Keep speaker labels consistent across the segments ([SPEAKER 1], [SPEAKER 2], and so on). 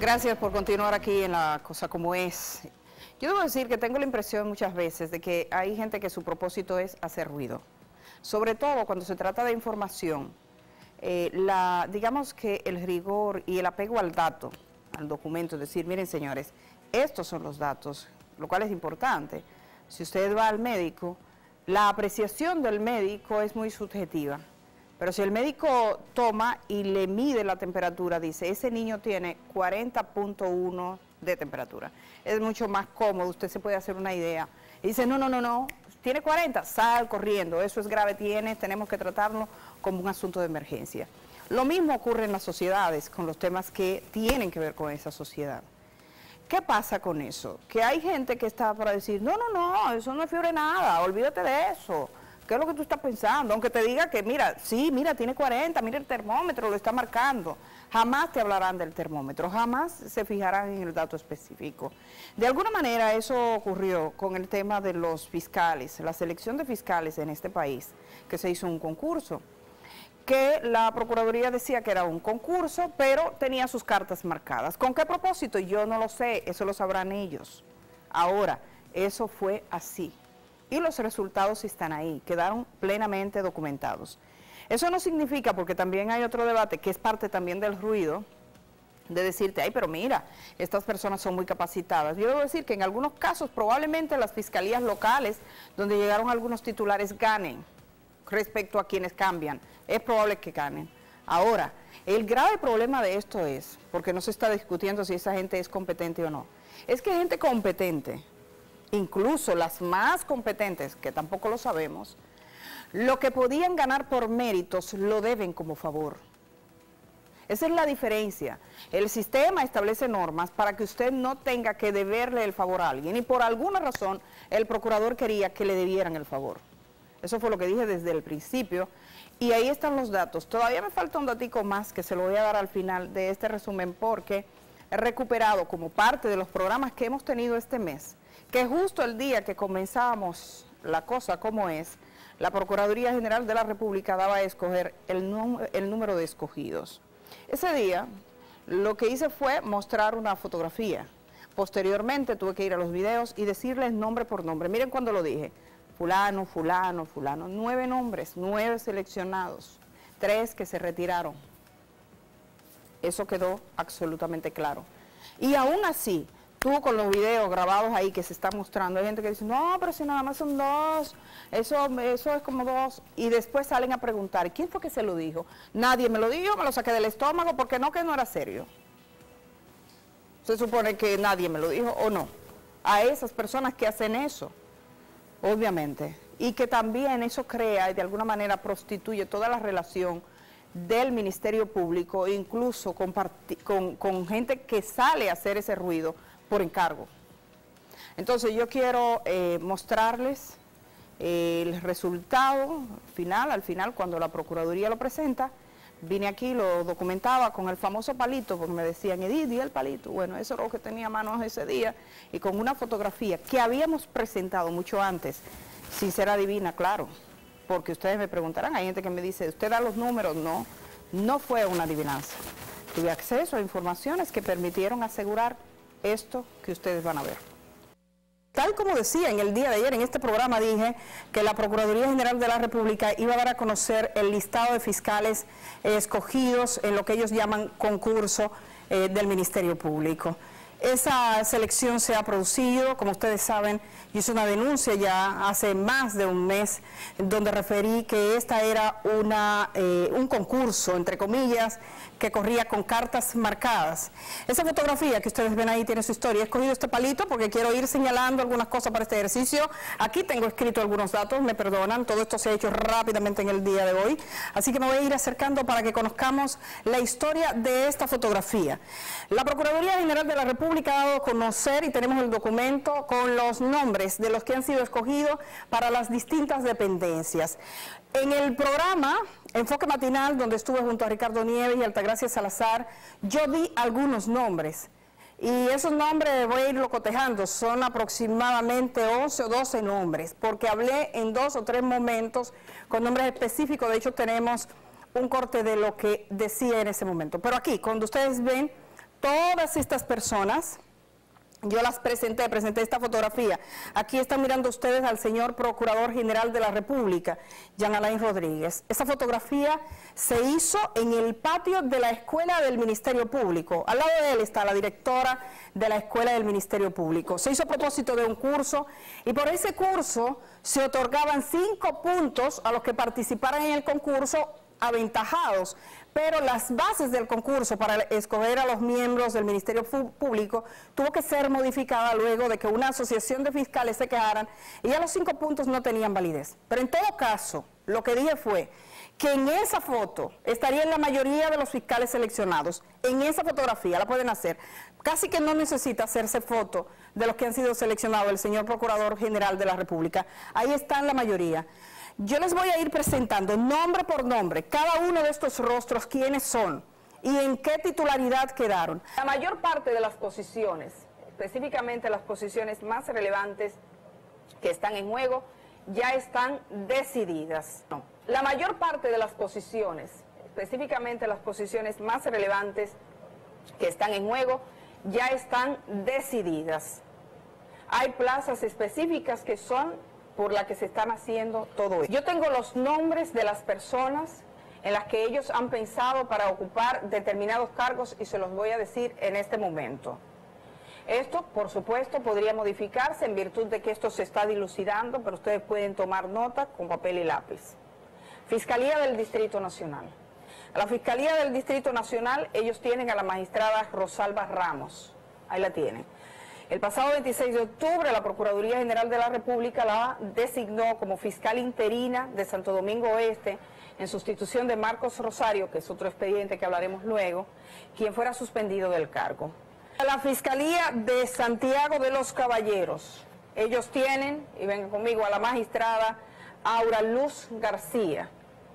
[SPEAKER 1] Gracias por continuar aquí en La Cosa Como Es. Yo debo decir que tengo la impresión muchas veces de que hay gente que su propósito es hacer ruido. Sobre todo cuando se trata de información, digamos que el rigor y el apego al dato, al documento, es decir, miren señores, estos son los datos, lo cual es importante. Si usted va al médico, la apreciación del médico es muy subjetiva. Pero si el médico toma y le mide la temperatura, dice, ese niño tiene 40.1 de temperatura. Es mucho más cómodo, usted se puede hacer una idea. Y dice, no, tiene 40, sal corriendo, eso es grave, tenemos que tratarlo como un asunto de emergencia. Lo mismo ocurre en las sociedades, con los temas que tienen que ver con esa sociedad. ¿Qué pasa con eso? Que hay gente que está para decir, no, eso no es fiebre nada, olvídate de eso. ¿Qué es lo que tú estás pensando? Aunque te diga que, mira, sí, mira, tiene 40, mira el termómetro, lo está marcando. Jamás te hablarán del termómetro, jamás se fijarán en el dato específico. De alguna manera eso ocurrió con el tema de los fiscales, la selección de fiscales en este país, que se hizo un concurso, que la Procuraduría decía que era un concurso, pero tenía sus cartas marcadas. ¿Con qué propósito? Yo no lo sé, eso lo sabrán ellos. Ahora, eso fue así. Y los resultados están ahí, quedaron plenamente documentados. Eso no significa, porque también hay otro debate, que es parte también del ruido, de decirte, ay, pero mira, estas personas son muy capacitadas. Yo debo decir que en algunos casos, probablemente las fiscalías locales, donde llegaron algunos titulares, ganen respecto a quienes cambian. Es probable que ganen. Ahora, el grave problema de esto es, porque no se está discutiendo si esa gente es competente o no, es que gente competente, incluso las más competentes, que tampoco lo sabemos, lo que podían ganar por méritos lo deben como favor. Esa es la diferencia. El sistema establece normas para que usted no tenga que deberle el favor a alguien y por alguna razón el procurador quería que le debieran el favor. Eso fue lo que dije desde el principio y ahí están los datos. Todavía me falta un datico más que se lo voy a dar al final de este resumen porque he recuperado como parte de los programas que hemos tenido este mes, que justo el día que comenzamos La Cosa Como Es, la Procuraduría General de la República daba a escoger el número de escogidos. Ese día lo que hice fue mostrar una fotografía. Posteriormente tuve que ir a los videos y decirles nombre por nombre. Miren cuando lo dije, fulano, fulano, fulano, 9 nombres, 9 seleccionados, 3 que se retiraron. Eso quedó absolutamente claro. Y aún así, tú con los videos grabados ahí que se está mostrando, hay gente que dice, no, pero si nada más son 2, eso es como 2, y después salen a preguntar, ¿quién fue que se lo dijo? Nadie me lo dijo, me lo saqué del estómago, porque no, que no era serio. Se supone que nadie me lo dijo, ¿o no? A esas personas que hacen eso, obviamente, y que también eso crea y de alguna manera prostituye toda la relación del Ministerio Público, incluso con gente que sale a hacer ese ruido por encargo. Entonces yo quiero mostrarles el resultado final, al final cuando la Procuraduría lo presenta, vine aquí, lo documentaba con el famoso palito, porque me decían, Edith, di el palito. Bueno, eso era lo que tenía a mano ese día, y con una fotografía que habíamos presentado mucho antes, sin ser adivina, claro, porque ustedes me preguntarán, hay gente que me dice, ¿usted da los números? No, no fue una adivinanza. Tuve acceso a informaciones que permitieron asegurar esto que ustedes van a ver. Tal como decía en el día de ayer, en este programa dije que la Procuraduría General de la República iba a dar a conocer el listado de fiscales escogidos en lo que ellos llaman concurso del Ministerio Público. Esa selección se ha producido, como ustedes saben, yo hice una denuncia ya hace más de un mes, donde referí que esta era un concurso, entre comillas, que corría con cartas marcadas. Esa fotografía que ustedes ven ahí tiene su historia. He escogido este palito porque quiero ir señalando algunas cosas para este ejercicio. Aquí tengo escrito algunos datos, me perdonan, todo esto se ha hecho rápidamente en el día de hoy, así que me voy a ir acercando para que conozcamos la historia de esta fotografía. La Procuraduría General de la República ha dado a conocer, y tenemos el documento con los nombres de los que han sido escogidos para las distintas dependencias. En el programa Enfoque Matinal, donde estuve junto a Ricardo Nieves y Altagracia Salazar, yo di algunos nombres. Y esos nombres voy a irlo cotejando, son aproximadamente 11 o 12 nombres, porque hablé en 2 o 3 momentos con nombres específicos. De hecho, tenemos un corte de lo que decía en ese momento. Pero aquí, cuando ustedes ven todas estas personas, yo las presenté esta fotografía. Aquí están mirando ustedes al señor Procurador General de la República, Jean Alain Rodríguez. Esa fotografía se hizo en el patio de la Escuela del Ministerio Público. Al lado de él está la directora de la Escuela del Ministerio Público. Se hizo a propósito de un curso y por ese curso se otorgaban 5 puntos a los que participaran en el concurso aventajados, pero las bases del concurso para escoger a los miembros del Ministerio Público tuvo que ser modificada luego de que una asociación de fiscales se quejaran y ya los 5 puntos no tenían validez. Pero en todo caso, lo que dije fue que en esa foto estarían la mayoría de los fiscales seleccionados. En esa fotografía la pueden hacer. Casi que no necesita hacerse foto de los que han sido seleccionados, el señor Procurador General de la República. Ahí están la mayoría. Yo les voy a ir presentando nombre por nombre cada uno de estos rostros, quiénes son y en qué titularidad quedaron. La mayor parte de las posiciones, específicamente las posiciones más relevantes que están en juego, ya están decididas. No. La mayor parte de las posiciones, específicamente las posiciones más relevantes que están en juego, ya están decididas. Hay plazas específicas que son por la que se están haciendo todo esto. Yo tengo los nombres de las personas en las que ellos han pensado para ocupar determinados cargos y se los voy a decir en este momento. Esto, por supuesto, podría modificarse en virtud de que esto se está dilucidando, pero ustedes pueden tomar nota con papel y lápiz. Fiscalía del Distrito Nacional. A la Fiscalía del Distrito Nacional ellos tienen a la magistrada Rosalba Ramos. Ahí la tienen. El pasado 26 de octubre la Procuraduría General de la República la designó como fiscal interina de Santo Domingo Oeste en sustitución de Marcos Rosario, que es otro expediente que hablaremos luego, quien fuera suspendido del cargo. A la Fiscalía de Santiago de los Caballeros, ellos tienen, y vengan conmigo, a la magistrada Aura Luz García.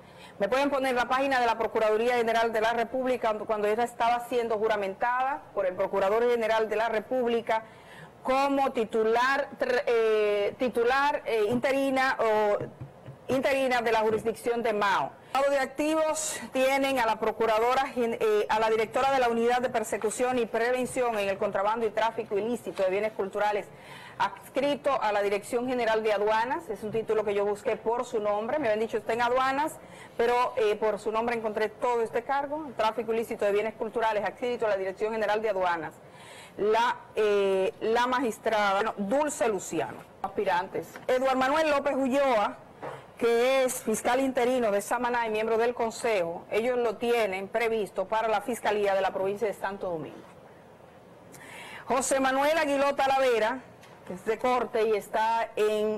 [SPEAKER 1] Me pueden poner la página de la Procuraduría General de la República cuando ella estaba siendo juramentada por el Procurador General de la República como titular interina de la jurisdicción de Mao. De activos tienen a la procuradora, a la directora de la Unidad de Persecución y Prevención en el Contrabando y Tráfico Ilícito de Bienes Culturales, adscrito a la Dirección General de Aduanas. Es un título que yo busqué por su nombre, me habían dicho está en aduanas, pero por su nombre encontré todo este cargo, Tráfico Ilícito de Bienes Culturales, adscrito a la Dirección General de Aduanas. La magistrada Dulce Luciano, aspirantes. Eduardo Manuel López Ulloa, que es fiscal interino de Samaná y miembro del Consejo, ellos lo tienen previsto para la Fiscalía de la provincia de Santo Domingo. José Manuel Aguiló Talavera, que es de corte y está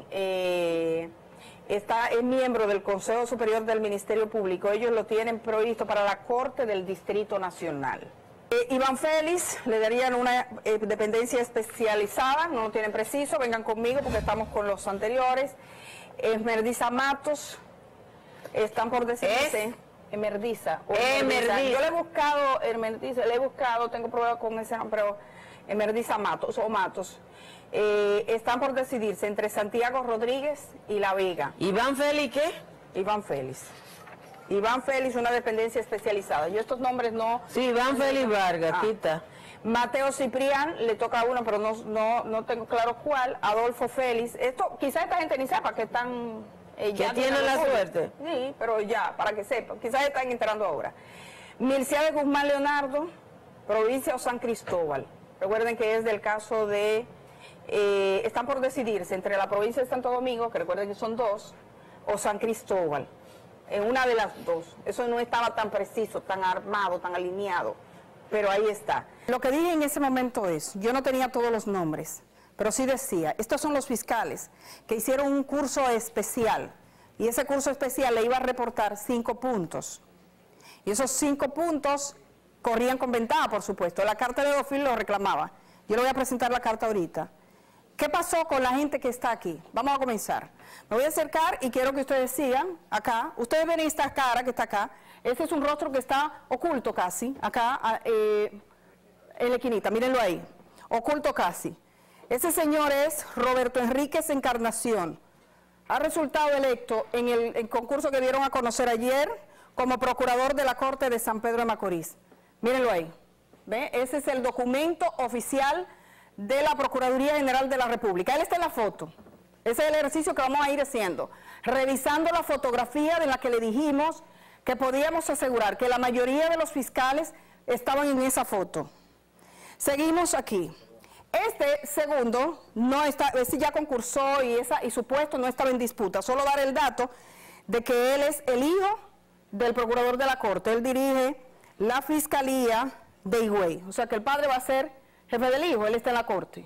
[SPEAKER 1] miembro del Consejo Superior del Ministerio Público, ellos lo tienen previsto para la Corte del Distrito Nacional. Iván Félix, le darían una dependencia especializada, no lo tienen preciso, vengan conmigo porque estamos con los anteriores. Esmerdiza Matos, están por decirse, Emerdiza. Yo le he buscado, tengo problemas con ese nombre, pero Emerdiza Matos o Matos. Están por decidirse entre Santiago Rodríguez y La Vega.
[SPEAKER 2] ¿Iván Félix qué?
[SPEAKER 1] Iván Félix. Iván Félix, una dependencia especializada. Yo estos nombres no...
[SPEAKER 2] Sí, Iván Félix Vargas, aquí está.
[SPEAKER 1] Mateo Ciprián, le toca a uno, pero no tengo claro cuál. Adolfo Félix. Esto, quizás esta gente ni sepa que están...
[SPEAKER 2] ya tienen la suerte.
[SPEAKER 1] Sí, pero ya, para que sepan. Quizás están enterando ahora. Milciades Guzmán Leonardo, provincia o San Cristóbal. Recuerden que es del caso de... están por decidirse entre la provincia de Santo Domingo, que recuerden que son 2, o San Cristóbal. En una de las 2. Eso no estaba tan preciso, tan armado, tan alineado, pero ahí está. Lo que dije en ese momento es, yo no tenía todos los nombres, pero sí decía, estos son los fiscales que hicieron un curso especial, y ese curso especial le iba a reportar 5 puntos. Y esos 5 puntos corrían con ventaja, por supuesto. La carta de Edofil lo reclamaba. Yo le voy a presentar la carta ahorita. ¿Qué pasó con la gente que está aquí? Vamos a comenzar. Me voy a acercar y quiero que ustedes sigan acá. Ustedes ven esta cara que está acá. Este es un rostro que está oculto casi, acá en la esquinita, mírenlo ahí, oculto casi. Ese señor es Roberto Enríquez Encarnación. Ha resultado electo en el concurso que dieron a conocer ayer como procurador de la Corte de San Pedro de Macorís. Mírenlo ahí. ¿Ve? Ese es el documento oficial de la Procuraduría General de la República. Él está en la foto. Ese es el ejercicio que vamos a ir haciendo. Revisando la fotografía de la que le dijimos que podíamos asegurar que la mayoría de los fiscales estaban en esa foto. Seguimos aquí. Este segundo no está, ese ya concursó y su puesto no estaba en disputa. Solo dar el dato de que él es el hijo del procurador de la Corte. Él dirige la Fiscalía de Higüey. O sea que el padre va a ser jefe del hijo, él está en la Corte.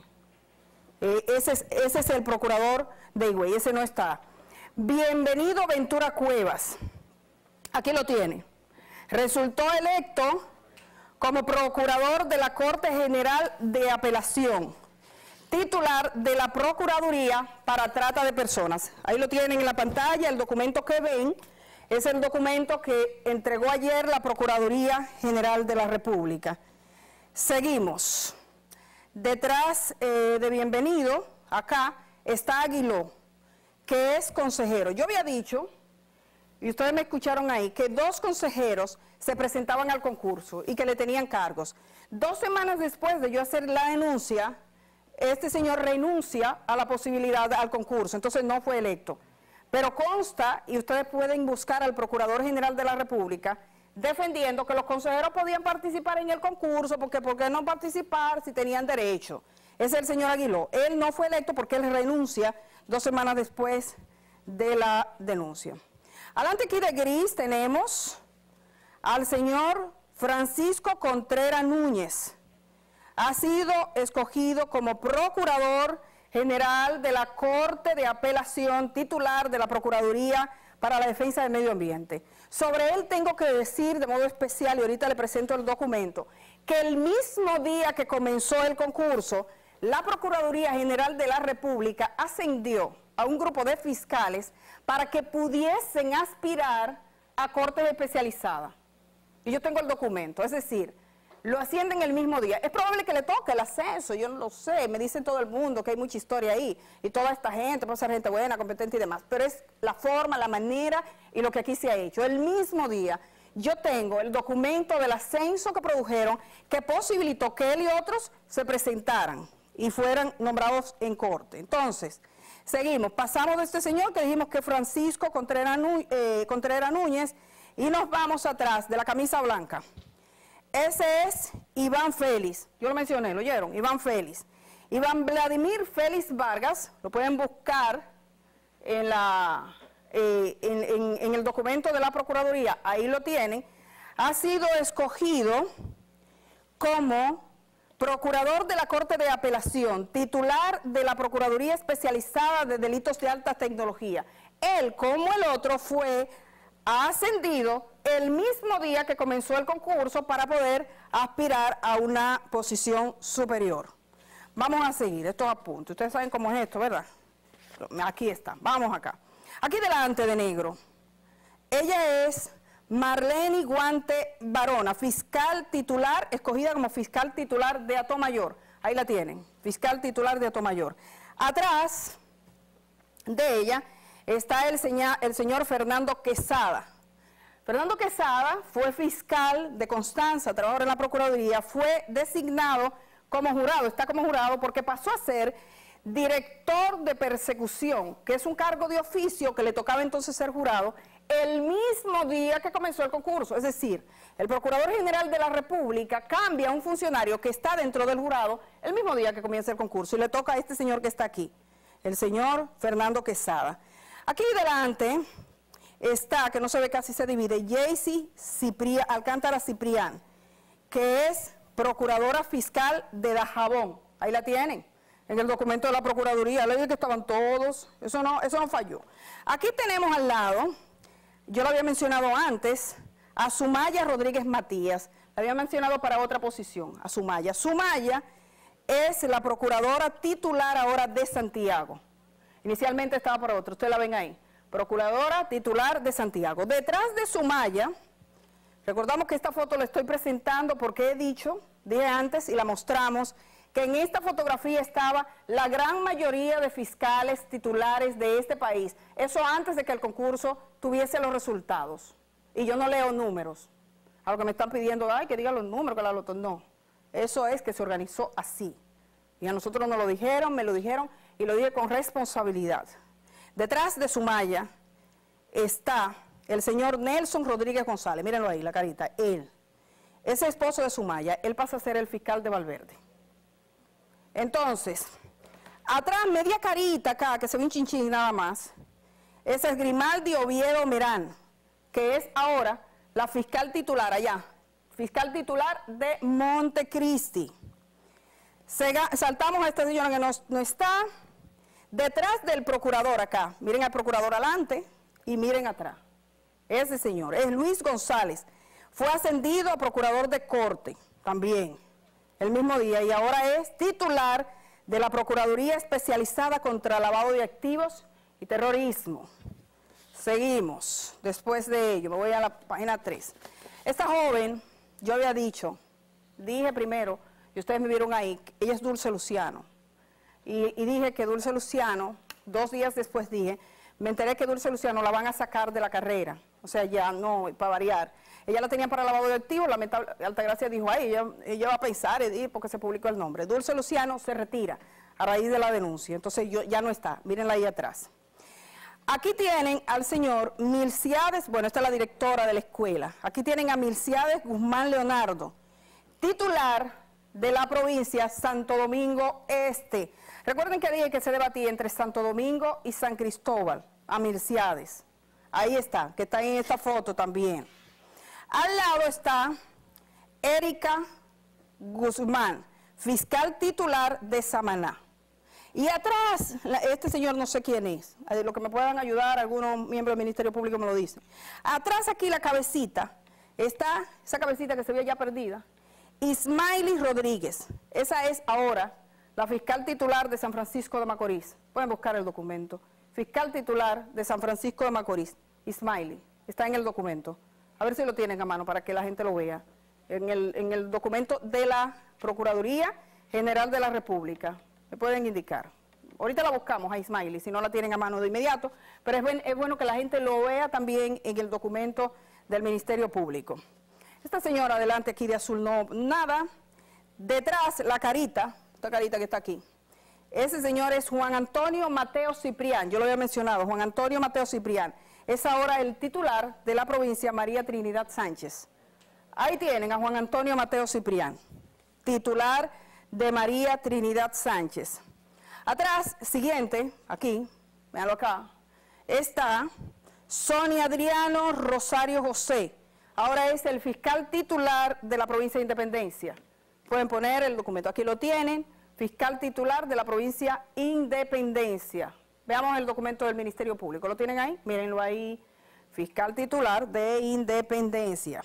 [SPEAKER 1] Ese es el procurador de Higüey, ese no está. Bienvenido Ventura Cuevas. Aquí lo tiene. Resultó electo como procurador de la Corte General de Apelación, titular de la Procuraduría para Trata de Personas. Ahí lo tienen en la pantalla, el documento que ven es el documento que entregó ayer la Procuraduría General de la República. Seguimos. Detrás de Bienvenido, acá, está Aguiló, que es consejero. Yo había dicho, y ustedes me escucharon ahí, que 2 consejeros se presentaban al concurso y que le tenían cargos. 2 semanas después de yo hacer la denuncia, este señor renuncia a la posibilidad al concurso, entonces no fue electo. Pero consta, y ustedes pueden buscar al Procurador General de la República, defendiendo que los consejeros podían participar en el concurso, porque ¿por qué no participar si tenían derecho? Ese es el señor Aguiló. Él no fue electo porque él renuncia 2 semanas después de la denuncia. Adelante aquí de gris tenemos al señor Francisco Contreras Núñez. Ha sido escogido como Procurador General de la Corte de Apelación, titular de la Procuraduría para la Defensa del Medio Ambiente. Sobre él tengo que decir de modo especial, y ahorita le presento el documento, que el mismo día que comenzó el concurso, la Procuraduría General de la República ascendió a un grupo de fiscales para que pudiesen aspirar a cortes especializadas. Y yo tengo el documento, es decir, lo ascienden el mismo día. Es probable que le toque el ascenso, yo no lo sé, me dicen todo el mundo que hay mucha historia ahí, y toda esta gente, puede ser gente buena, competente y demás, pero es la forma, la manera y lo que aquí se ha hecho. El mismo día yo tengo el documento del ascenso que produjeron, que posibilitó que él y otros se presentaran y fueran nombrados en corte. Entonces, seguimos, pasamos de este señor que dijimos que Francisco Contreras Núñez, y nos vamos atrás de la camisa blanca. Ese es Iván Félix, yo lo mencioné, ¿lo oyeron? Iván Félix. Iván Vladimir Félix Vargas, lo pueden buscar en, en el documento de la Procuraduría, ahí lo tienen, ha sido escogido como Procurador de la Corte de Apelación, titular de la Procuraduría Especializada de Delitos de Alta Tecnología. Él, como el otro, fue ascendido el mismo día que comenzó el concurso para poder aspirar a una posición superior. Vamos a seguir estos apuntes. Ustedes saben cómo es esto, ¿verdad? Aquí está, vamos acá. Aquí delante de negro, ella es Marlene Guante Barona, fiscal titular, escogida como fiscal titular de Atomayor. Ahí la tienen, fiscal titular de Atomayor. Atrás de ella está el señor Fernando Quesada. Fernando Quesada fue fiscal de Constanza, trabajador en la Procuraduría, fue designado como jurado, está como jurado porque pasó a ser director de persecución, que es un cargo de oficio que le tocaba entonces ser jurado, el mismo día que comenzó el concurso. Es decir, el Procurador General de la República cambia a un funcionario que está dentro del jurado el mismo día que comienza el concurso y le toca a este señor que está aquí, el señor Fernando Quesada. Aquí delante está, que no se ve casi, se divide, Jaycee Alcántara Ciprián, que es procuradora fiscal de Dajabón. Ahí la tienen, en el documento de la Procuraduría. Le dije que estaban todos, eso no falló. Aquí tenemos al lado, yo lo había mencionado antes, a Sumaya Rodríguez Matías. La había mencionado para otra posición, a Sumaya. Sumaya es la procuradora titular ahora de Santiago. Inicialmente estaba para otro, ustedes la ven ahí. Procuradora titular de Santiago. Detrás de Sumaya, recordamos que esta foto la estoy presentando porque dije antes y la mostramos, que en esta fotografía estaba la gran mayoría de fiscales titulares de este país. Eso antes de que el concurso tuviese los resultados. Y yo no leo números. A lo que me están pidiendo, ay, que diga los números, que la loto, no. Eso es que se organizó así. Y a nosotros nos lo dijeron, me lo dijeron, y lo dije con responsabilidad. Detrás de Sumaya está el señor Nelson Rodríguez González, mírenlo ahí, la carita, él. Ese esposo de Sumaya, él pasa a ser el fiscal de Valverde. Entonces, atrás, media carita acá, que se ve un chinchín nada más, ese es Grimaldi Oviedo Merán, que es ahora la fiscal titular allá, fiscal titular de Montecristi. Saltamos a esta señora que no está, detrás del procurador acá, miren al procurador adelante y miren atrás. Ese señor es Luis González, fue ascendido a procurador de corte también, el mismo día, y ahora es titular de la Procuraduría Especializada contra Lavado de Activos y Terrorismo. Seguimos, después de ello, me voy a la página 3. Esta joven, yo había dije primero, y ustedes me vieron ahí, ella es Dulce Luciano, y dije que Dulce Luciano, 2 días después dije, me enteré que Dulce Luciano la van a sacar de la carrera, o sea, ya no, para variar. Ella la tenía para lavado de activos, Altagracia dijo, ay, ella va a pensar, porque se publicó el nombre. Dulce Luciano se retira a raíz de la denuncia, entonces ya no está, mírenla ahí atrás. Aquí tienen al señor Milciades, bueno, esta es la directora de la escuela, aquí tienen a Milciades Guzmán Leonardo, titular de la provincia Santo Domingo Este. Recuerden que dije que se debatía entre Santo Domingo y San Cristóbal, a Milciades. Ahí está, que está en esta foto también. Al lado está Erika Guzmán, fiscal titular de Samaná. Y atrás, este señor no sé quién es, lo que me puedan ayudar, algunos miembros del Ministerio Público me lo dicen. Atrás aquí la cabecita, está esa cabecita que se ve ya perdida, Ismaili Rodríguez, esa es ahora la fiscal titular de San Francisco de Macorís. Pueden buscar el documento. Fiscal titular de San Francisco de Macorís, Ismaili, está en el documento. A ver si lo tienen a mano para que la gente lo vea. En el documento de la Procuraduría General de la República. Me pueden indicar. Ahorita la buscamos a Ismaili, si no la tienen a mano de inmediato, pero es bueno que la gente lo vea también en el documento del Ministerio Público. Esta señora adelante aquí de azul no, nada. Detrás la carita, esta carita que está aquí. Ese señor es Juan Antonio Mateo Ciprián, yo lo había mencionado, Juan Antonio Mateo Ciprián. Es ahora el titular de la provincia María Trinidad Sánchez. Ahí tienen a Juan Antonio Mateo Ciprián, titular de María Trinidad Sánchez. Atrás, siguiente, aquí, véanlo acá, está Sonia Adriano Rosario José. Ahora es el fiscal titular de la provincia de Independencia. Pueden poner el documento, aquí lo tienen, fiscal titular de la provincia Independencia. Veamos el documento del Ministerio Público, ¿lo tienen ahí? Mírenlo ahí, fiscal titular de Independencia.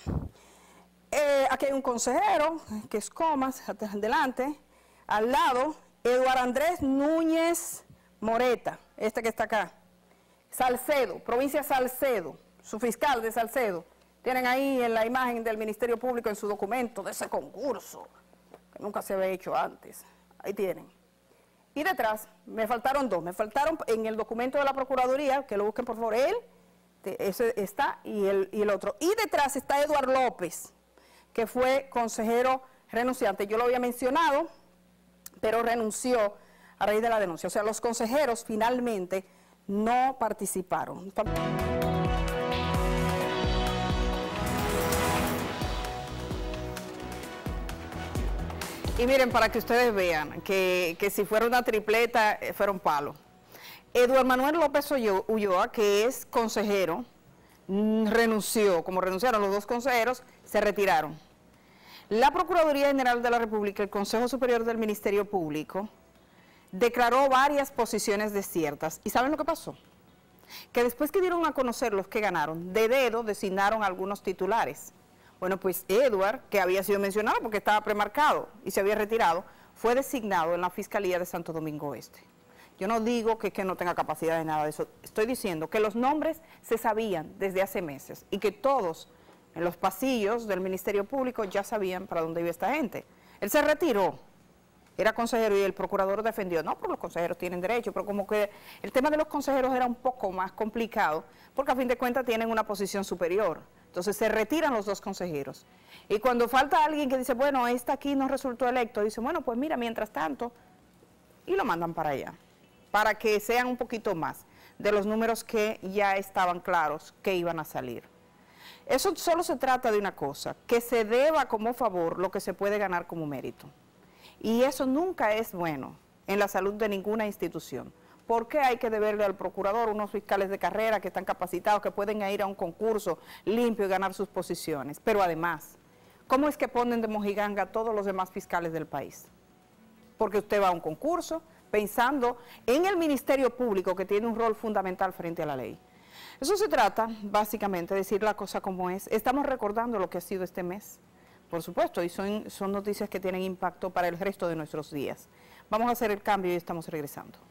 [SPEAKER 1] Aquí hay un consejero, que es Comas, adelante, al lado, Eduardo Andrés Núñez Moreta, este que está acá. Salcedo, provincia Salcedo, su fiscal de Salcedo. Tienen ahí en la imagen del Ministerio Público en su documento de ese concurso, que nunca se había hecho antes. Ahí tienen. Y detrás, me faltaron 2, me faltaron en el documento de la Procuraduría, que lo busquen por favor, él, ese está, y el otro. Y detrás está Eduardo López, que fue consejero renunciante. Yo lo había mencionado, pero renunció a raíz de la denuncia. O sea, los consejeros finalmente no participaron. Y miren, para que ustedes vean que si fuera una tripleta, fuera un palo. Eduardo Manuel López Ulloa, que es consejero, renunció. Como renunciaron los 2 consejeros, se retiraron. La Procuraduría General de la República, el Consejo Superior del Ministerio Público, declaró varias posiciones desiertas. ¿Y saben lo que pasó? Que después que dieron a conocer los que ganaron, de dedo designaron a algunos titulares. Bueno, pues Edward, que había sido mencionado porque estaba premarcado y se había retirado, fue designado en la Fiscalía de Santo Domingo Este. Yo no digo que no tenga capacidad de nada de eso, estoy diciendo que los nombres se sabían desde hace meses y que todos en los pasillos del Ministerio Público ya sabían para dónde iba esta gente. Él se retiró, era consejero y el procurador defendió, no, pero los consejeros tienen derecho, pero como que el tema de los consejeros era un poco más complicado, porque a fin de cuentas tienen una posición superior. Entonces se retiran los 2 consejeros. Y cuando falta alguien que dice, bueno, esta aquí no resultó electo, dice, bueno, pues mira, mientras tanto, y lo mandan para allá, para que sean un poquito más de los números que ya estaban claros que iban a salir. Eso solo se trata de una cosa, que se deba como favor lo que se puede ganar como mérito. Y eso nunca es bueno en la salud de ninguna institución. ¿Por qué hay que deberle al procurador unos fiscales de carrera que están capacitados, que pueden ir a un concurso limpio y ganar sus posiciones? Pero además, ¿cómo es que ponen de mojiganga a todos los demás fiscales del país? Porque usted va a un concurso pensando en el Ministerio Público, que tiene un rol fundamental frente a la ley. Eso se trata, básicamente, de decir la cosa como es. Estamos recordando lo que ha sido este mes, por supuesto, y son noticias que tienen impacto para el resto de nuestros días. Vamos a hacer el cambio y estamos regresando.